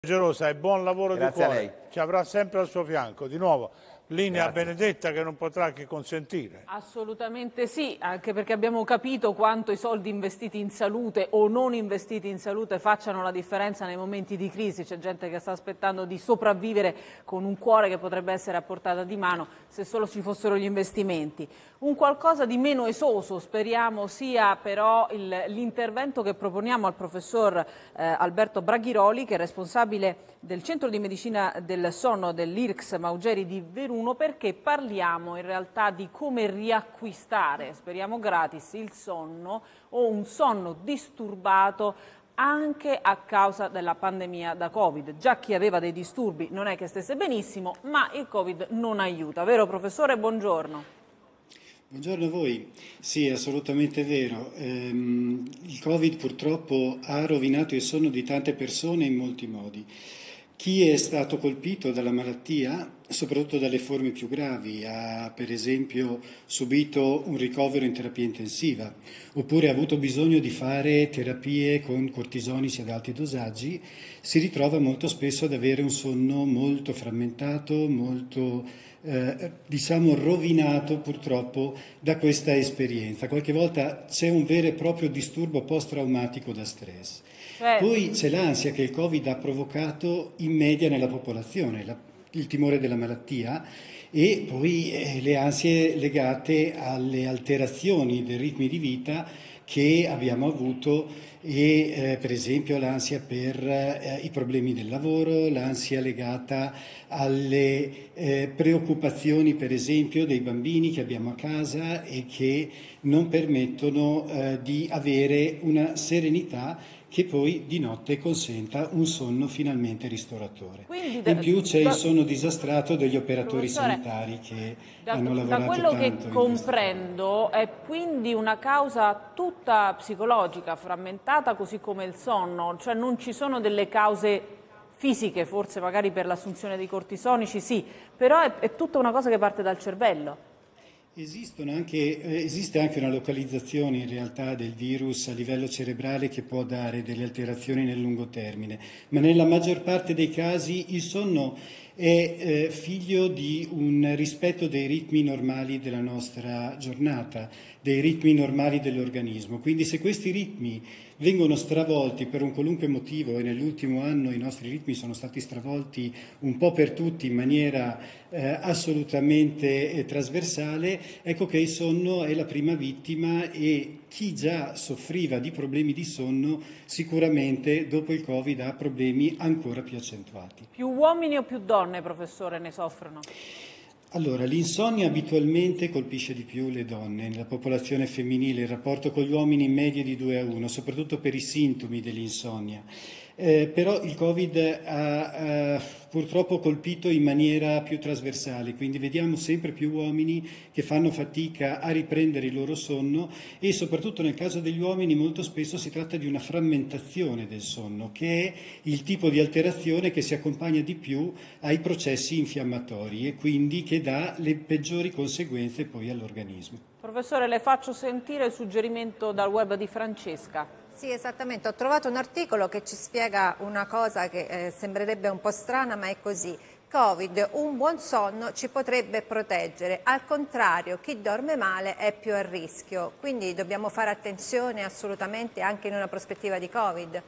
Gerosa e buon lavoro di Grazie a cuore, lei. ci avrà sempre al suo fianco. Di nuovo, linea a Grazie. Benedetta che non potrà che consentire. Assolutamente sì, anche perché abbiamo capito quanto i soldi investiti in salute o non investiti in salute facciano la differenza nei momenti di crisi. C'è gente che sta aspettando di sopravvivere con un cuore che potrebbe essere a portata di mano se solo ci fossero gli investimenti. Un qualcosa di meno esoso speriamo sia però l'intervento che proponiamo al professor Alberto Braghiroli, che è responsabile del Centro di Medicina del Sonno dell'IRCS Maugeri di Veruno, perché parliamo in realtà di come riacquistare, speriamo gratis, il sonno o un sonno disturbato anche a causa della pandemia da Covid. Già chi aveva dei disturbi non è che stesse benissimo, ma il Covid non aiuta. Vero professore? Buongiorno. Buongiorno a voi. Sì, è assolutamente vero. Il Covid purtroppo ha rovinato il sonno di tante persone in molti modi. Chi è stato colpito dalla malattia, soprattutto dalle forme più gravi, ha per esempio subito un ricovero in terapia intensiva, oppure ha avuto bisogno di fare terapie con cortisonici ad alti dosaggi, si ritrova molto spesso ad avere un sonno molto frammentato, molto rovinato purtroppo da questa esperienza. Qualche volta c'è un vero e proprio disturbo post-traumatico da stress. Poi c'è l'ansia che il Covid ha provocato in media nella popolazione, il timore della malattia, e poi le ansie legate alle alterazioni dei ritmi di vita che abbiamo avuto e per esempio l'ansia per i problemi del lavoro, l'ansia legata alle preoccupazioni per esempio dei bambini che abbiamo a casa e che non permettono di avere una serenità che poi di notte consenta un sonno finalmente ristoratore. In più c'è il sonno disastrato degli operatori sanitari che hanno lavorato tanto. Da quello che comprendo è quindi una causa tutta psicologica, frammentata così come il sonno, cioè non ci sono delle cause fisiche, forse magari per l'assunzione di cortisonici sì, però è tutta una cosa che parte dal cervello. Esiste anche una localizzazione in realtà del virus a livello cerebrale che può dare delle alterazioni nel lungo termine, ma nella maggior parte dei casi il sonno è figlio di un rispetto dei ritmi normali della nostra giornata, dei ritmi normali dell'organismo. Quindi se questi ritmi vengono stravolti per un qualunque motivo, e nell'ultimo anno i nostri ritmi sono stati stravolti un po' per tutti in maniera assolutamente trasversale, ecco che il sonno è la prima vittima e chi già soffriva di problemi di sonno sicuramente dopo il Covid ha problemi ancora più accentuati. Più uomini o più donne, professore, ne soffrono? Allora, l'insonnia abitualmente colpisce di più le donne, nella popolazione femminile il rapporto con gli uomini in media è di 2-1, soprattutto per i sintomi dell'insonnia. Però il Covid ha purtroppo colpito in maniera più trasversale, quindi vediamo sempre più uomini che fanno fatica a riprendere il loro sonno e soprattutto nel caso degli uomini molto spesso si tratta di una frammentazione del sonno, che è il tipo di alterazione che si accompagna di più ai processi infiammatori e quindi che dà le peggiori conseguenze poi all'organismo. Professore, le faccio sentire il suggerimento dal web di Francesca. Sì, esattamente, ho trovato un articolo che ci spiega una cosa che sembrerebbe un po' strana, ma è così. Covid, un buon sonno ci potrebbe proteggere, al contrario chi dorme male è più a rischio, quindi dobbiamo fare attenzione assolutamente anche in una prospettiva di Covid.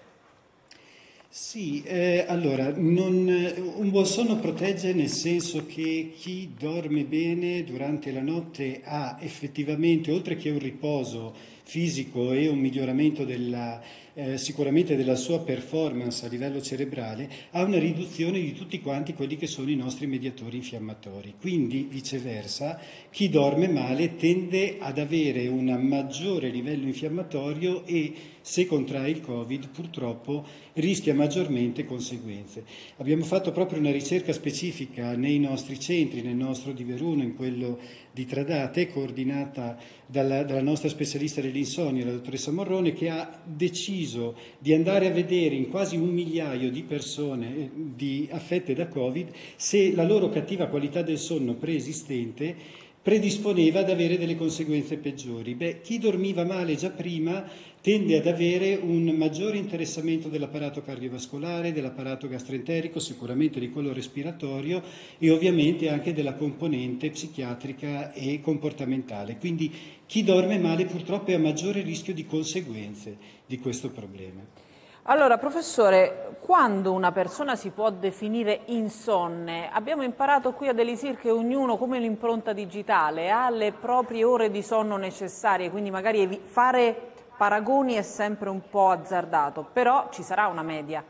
Sì, allora, un buon sonno protegge nel senso che chi dorme bene durante la notte ha effettivamente, oltre che un riposo fisico e un miglioramento sicuramente della sua performance a livello cerebrale, ha una riduzione di tutti quanti quelli che sono i nostri mediatori infiammatori. Quindi, viceversa, chi dorme male tende ad avere un maggiore livello infiammatorio e se contrae il Covid purtroppo rischia maggiormente conseguenze. Abbiamo fatto proprio una ricerca specifica nei nostri centri, nel nostro di Veruno, in quello di Tradate, coordinata dalla nostra specialista dell'insonnia, la dottoressa Morrone, che ha deciso di andare a vedere in quasi 1 migliaio di persone affette da Covid se la loro cattiva qualità del sonno preesistente predisponeva ad avere delle conseguenze peggiori. Chi dormiva male già prima tende ad avere un maggiore interessamento dell'apparato cardiovascolare, dell'apparato gastroenterico, sicuramente di quello respiratorio e ovviamente anche della componente psichiatrica e comportamentale. Quindi chi dorme male purtroppo è a maggiore rischio di conseguenze di questo problema. Allora, professore, quando una persona si può definire insonne? Abbiamo imparato qui ad Elisir che ognuno, come l'impronta digitale, ha le proprie ore di sonno necessarie, quindi magari fare paragoni è sempre un po' azzardato, però ci sarà una media.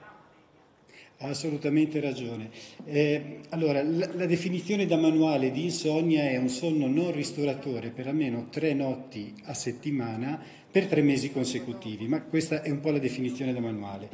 Ha assolutamente ragione. Allora, la definizione da manuale di insonnia è un sonno non ristoratore per almeno 3 notti a settimana per 3 mesi consecutivi, ma questa è un po' la definizione da manuale.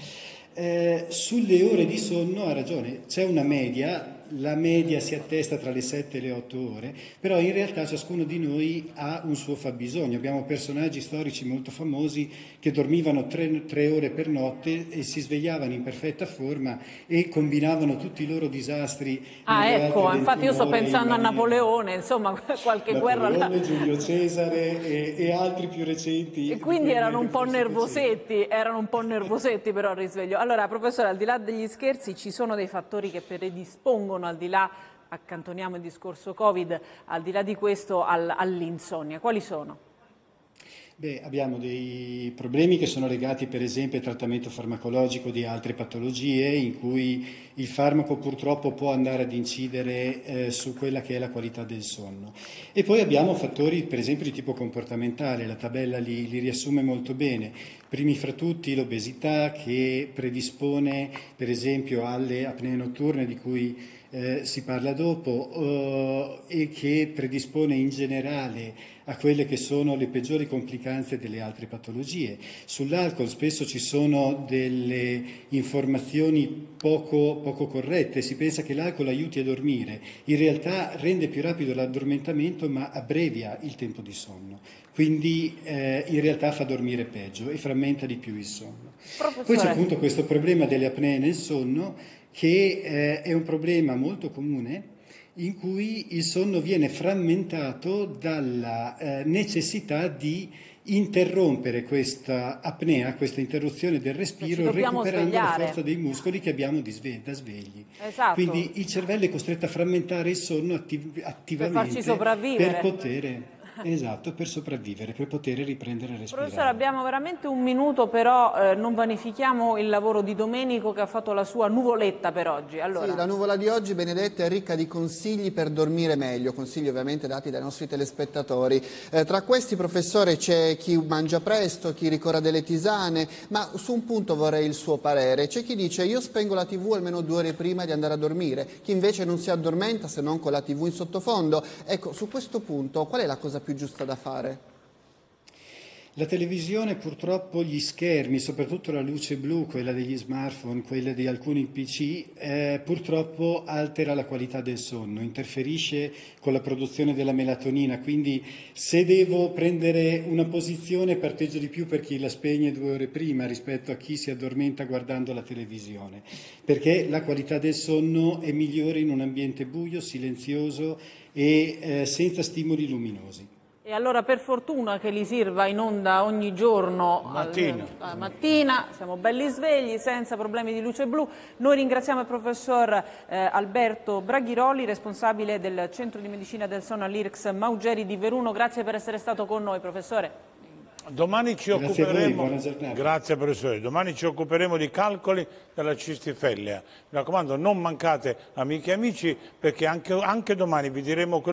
Sulle ore di sonno ha ragione, c'è una media, la media si attesta tra le 7 e le 8 ore, però in realtà ciascuno di noi ha un suo fabbisogno. Abbiamo personaggi storici molto famosi che dormivano 3 ore per notte e si svegliavano in perfetta forma e combinavano tutti i loro disastri. Ecco, infatti io sto pensando a Napoleone, insomma, qualche guerra. Napoleone, Giulio Cesare e altri più recenti. E quindi erano un po' nervosetti però al risveglio. Allora, professore, al di là degli scherzi, ci sono dei fattori che predispongono, al di là, accantoniamo il discorso Covid, al di là di questo all'insonnia. Quali sono? Abbiamo dei problemi che sono legati per esempio al trattamento farmacologico di altre patologie in cui il farmaco purtroppo può andare ad incidere su quella che è la qualità del sonno. E poi abbiamo fattori per esempio di tipo comportamentale, la tabella li riassume molto bene. Primi fra tutti l'obesità che predispone per esempio alle apnee notturne di cui si parla dopo e che predispone in generale a quelle che sono le peggiori complicanze delle altre patologie. Sull'alcol spesso ci sono delle informazioni poco corrette, si pensa che l'alcol aiuti a dormire, in realtà rende più rapido l'addormentamento ma abbrevia il tempo di sonno, quindi in realtà fa dormire peggio e frammenta di più il sonno. Professore. Poi c'è appunto questo problema delle apnee nel sonno che è un problema molto comune in cui il sonno viene frammentato dalla necessità di interrompere questa apnea, questa interruzione del respiro, recuperando la forza dei muscoli che abbiamo da svegli. Esatto. Quindi il cervello è costretto a frammentare il sonno attivamente per farci sopravvivere. Per poter... Esatto, per sopravvivere, per poter riprendere a respirare. Professore, abbiamo veramente un minuto, però non vanifichiamo il lavoro di Domenico che ha fatto la sua nuvoletta per oggi. Allora. Sì, la nuvola di oggi, Benedetta, è ricca di consigli per dormire meglio, consigli ovviamente dati dai nostri telespettatori. Tra questi, professore, c'è chi mangia presto, chi ricorre delle tisane, ma su un punto vorrei il suo parere. C'è chi dice io spengo la TV almeno 2 ore prima di andare a dormire, chi invece non si addormenta se non con la TV in sottofondo. Ecco, su questo punto qual è la cosa più giusta da fare? La televisione purtroppo, gli schermi, soprattutto la luce blu, quella degli smartphone, quella di alcuni PC, purtroppo altera la qualità del sonno, interferisce con la produzione della melatonina, quindi se devo prendere una posizione parteggio di più per chi la spegne 2 ore prima rispetto a chi si addormenta guardando la televisione, perché la qualità del sonno è migliore in un ambiente buio, silenzioso e senza stimoli luminosi. E allora per fortuna che Elisir va in onda ogni giorno mattina, siamo belli svegli, senza problemi di luce blu. Noi ringraziamo il professor Alberto Braghiroli, responsabile del Centro di Medicina del Sonno all'IRCS Maugeri di Veruno. Grazie per essere stato con noi, professore. Domani ci occuperemo, grazie professore, domani ci occuperemo di calcoli della cistifellea. Mi raccomando, non mancate amiche e amici, perché anche domani vi diremo